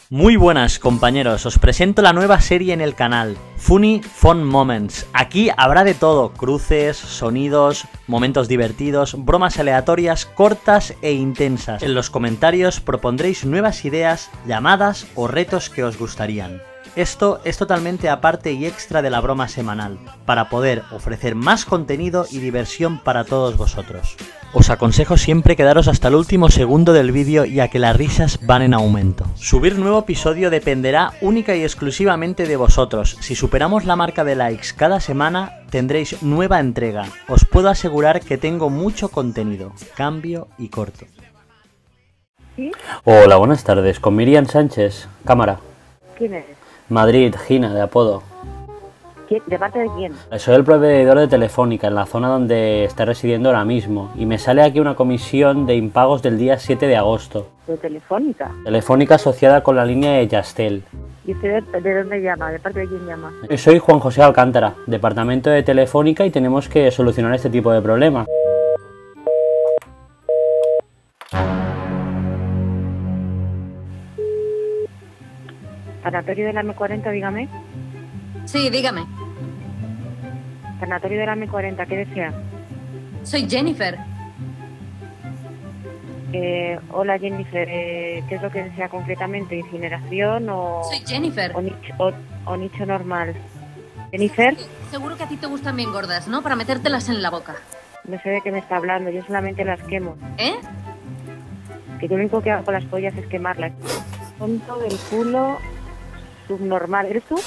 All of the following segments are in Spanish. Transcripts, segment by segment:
Muy buenas compañeros, os presento la nueva serie en el canal, Funny Fun Moments. Aquí habrá de todo, cruces, sonidos, momentos divertidos, bromas aleatorias, cortas e intensas. En los comentarios propondréis nuevas ideas, llamadas o retos que os gustarían. Esto es totalmente aparte y extra de la broma semanal, para poder ofrecer más contenido y diversión para todos vosotros. Os aconsejo siempre quedaros hasta el último segundo del vídeo, ya que las risas van en aumento. Subir nuevo episodio dependerá única y exclusivamente de vosotros. Si superamos la marca de likes cada semana, tendréis nueva entrega. Os puedo asegurar que tengo mucho contenido, cambio y corto. ¿Sí? Hola, buenas tardes. Con Miriam Sánchez, cámara. ¿Quién eres? Madrid, Gina, de apodo. ¿De parte de quién? Soy el proveedor de Telefónica, en la zona donde está residiendo ahora mismo. Y me sale aquí una comisión de impagos del día 7 de agosto. ¿De Telefónica? Telefónica asociada con la línea de Yastel. ¿Y usted de dónde llama? ¿De parte de quién llama? Soy Juan José Alcántara, departamento de Telefónica, y tenemos que solucionar este tipo de problemas. ¿Sanatorio de la M40, dígame? Sí, dígame. ¿Sanatorio de la M40, qué desea? Soy Jennifer. Hola Jennifer, ¿qué es lo que desea concretamente? ¿Incineración o...? Soy Jennifer. O nicho normal? ¿Jennifer? Seguro que a ti te gustan bien gordas, ¿no? Para metértelas en la boca. No sé de qué me está hablando, yo solamente las quemo. ¿Eh? Que yo lo único que hago con las pollas es quemarlas. Tonto del culo subnormal. ¿Eres tú?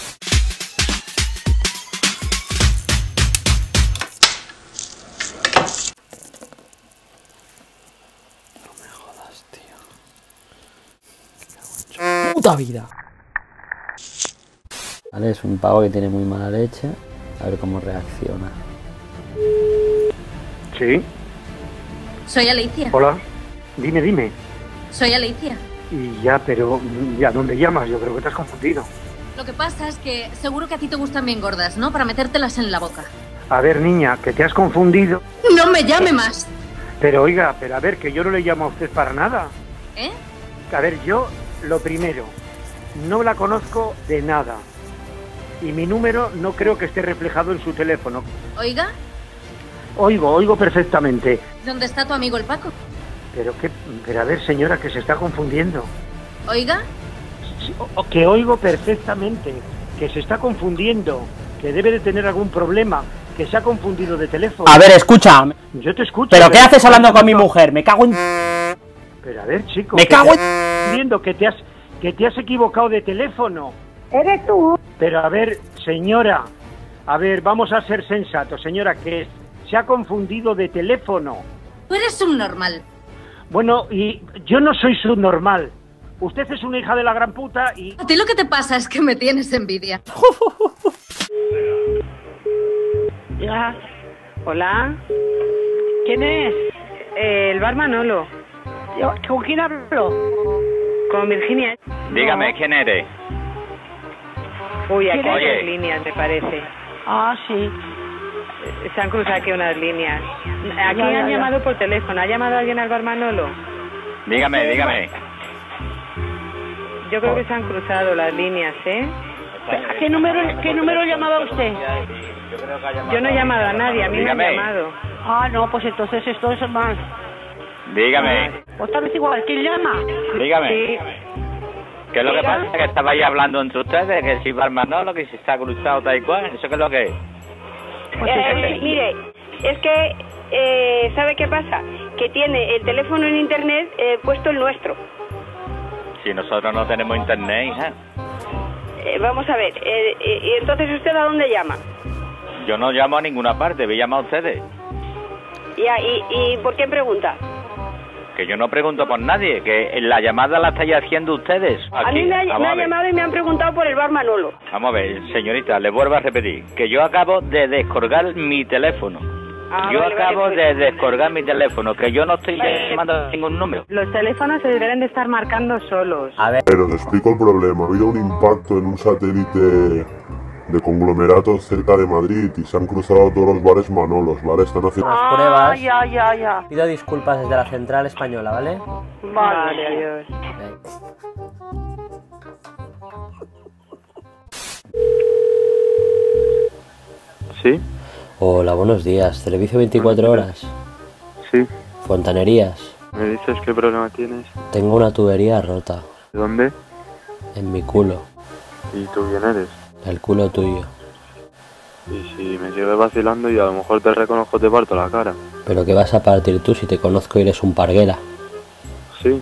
¡Puta vida! Vale, es un pavo que tiene muy mala leche. A ver cómo reacciona. Sí. Soy Alicia. Hola. Dime. Soy Alicia. Y ya, pero ¿a dónde llamas? Yo creo que te has confundido. Lo que pasa es que seguro que a ti te gustan bien gordas, ¿no? Para metértelas en la boca. A ver, niña, que te has confundido. ¡No me llame más! Pero oiga, a ver, que yo no le llamo a usted para nada. ¿Eh? A ver, yo, lo primero, no la conozco de nada. Y mi número no creo que esté reflejado en su teléfono. ¿Oiga? Oigo perfectamente. ¿Dónde está tu amigo el Paco? Pero a ver, señora, que se está confundiendo. ¿Oiga? Que oigo perfectamente, que se está confundiendo, que debe de tener algún problema, que se ha confundido de teléfono. A ver, escucha. Yo te escucho. ¿Pero qué haces hablando con mi mujer? Me cago en... Pero a ver, chico. Me cago en... Viendo que te has equivocado de teléfono. ¿Eres tú? Pero a ver, señora, vamos a ser sensatos, señora, que se ha confundido de teléfono. Tú eres un normal. Bueno, y yo no soy subnormal. Usted es una hija de la gran puta y... A ti lo que te pasa es que me tienes envidia. Ya. Hola. ¿Quién es? El bar Manolo. ¿Con quién hablo? Con Virginia. Dígame, ¿quién eres? Uy, aquí hay Oye. unas líneas, me parece. Ah, sí. Se han cruzado aquí unas líneas. Aquí Ya. han llamado por teléfono. ¿Ha llamado alguien al bar Manolo? Dígame. Yo creo que se han cruzado las líneas, ¿eh? ¿A qué número llamaba usted? Yo no he llamado a nadie, a mí me han Dígame. llamado. Ah, no, pues entonces esto es más. Dígame. Pues tal vez igual, ¿quién llama? Dígame. Sí. ¿Qué es lo que Diga. pasa? Que estabais hablando entre ustedes, que si va el Manolo, que si está cruzado tal y cual. ¿Eso qué es lo que es? Mire, es que, ¿sabe qué pasa? Que tiene el teléfono en internet puesto el nuestro. Si nosotros no tenemos internet, hija. Vamos a ver, y entonces ¿usted a dónde llama? Yo no llamo a ninguna parte, voy a llamar a ustedes. Ya, ¿y por qué pregunta? Que yo no pregunto por nadie, que la llamada la estáis haciendo ustedes. A mí me ha Vamos a ver. llamado y me han preguntado por el bar Manolo. Vamos a ver, señorita, le vuelvo a repetir, que yo acabo de descolgar mi teléfono. Yo Vale, acabo vale, de descolgar mi teléfono, que yo no estoy llamando a ningún número. Los teléfonos se deben de estar marcando solos. A ver, Pero te explico el problema. Ha habido un impacto en un satélite de conglomeratos cerca de Madrid y se han cruzado todos los bares Manolos, ¿vale? Están haciendo... las pruebas. Ya. Pido disculpas desde la central española, ¿vale? Vale, adiós. Ok. ¿Sí? Hola, buenos días. ¿Servicio 24 horas? Sí. ¿Fontanerías? ¿Me dices qué problema tienes? Tengo una tubería rota. ¿Dónde? En mi culo. ¿Y tú quién eres? El culo tuyo. Y si me sigues vacilando y a lo mejor te reconozco, te parto la cara. ¿Pero qué vas a partir tú si te conozco y eres un parguela? Sí.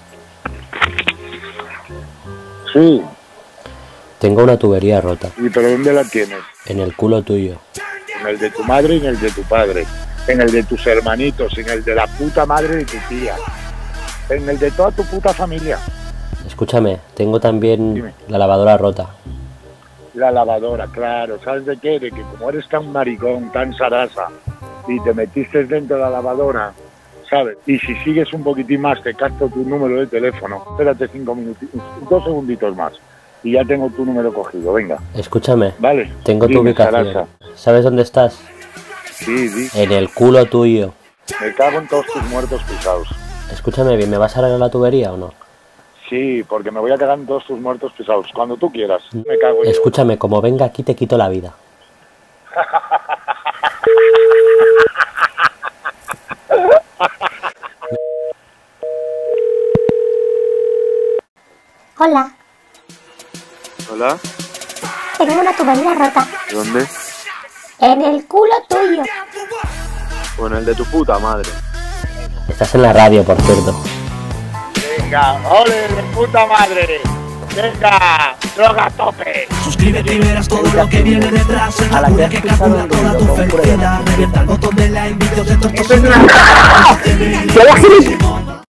Sí. Tengo una tubería rota. ¿Y pero dónde la tienes? En el culo tuyo. En el de tu madre y en el de tu padre. En el de tus hermanitos, en el de la puta madre de tu tía. En el de toda tu puta familia. Escúchame, tengo también Dime. la lavadora rota. La lavadora, claro. ¿Sabes de qué? De que como eres tan maricón, tan sarasa, y te metiste dentro de la lavadora, ¿sabes? Y si sigues un poquitín más, te capto tu número de teléfono. Espérate 5 minutos, 2 segunditos más. Y ya tengo tu número cogido, venga. Escúchame, Vale. tengo tu Dime, ubicación. Sarasa. ¿Sabes dónde estás? Sí, di. En el culo tuyo. Me cago en todos tus muertos pisados. Escúchame bien, ¿me vas a arreglar la tubería o no? Sí, porque me voy a cagar en todos tus muertos pisados. Cuando tú quieras. Me cago en... Escúchame, como venga aquí te quito la vida. Hola, ¿Hola? tengo una tubería rota. ¿Dónde? En el culo tuyo. O en el de tu puta madre. Estás en la radio, por cierto. Venga, ole de puta madre. Venga, droga a tope. Suscríbete y verás todo lo que viene detrás. Es la cura que calcula toda tu felicidad. Revienta el botón de like, vídeos de tortos.